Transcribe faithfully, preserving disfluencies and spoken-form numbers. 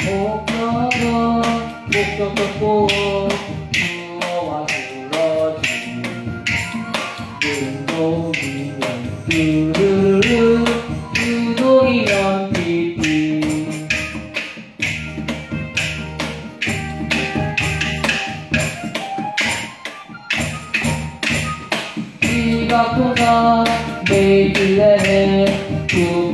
목적은 목적은 주어와 그러지 운동이면 뚜르르 운동이면 삐삐 지각통사 매일래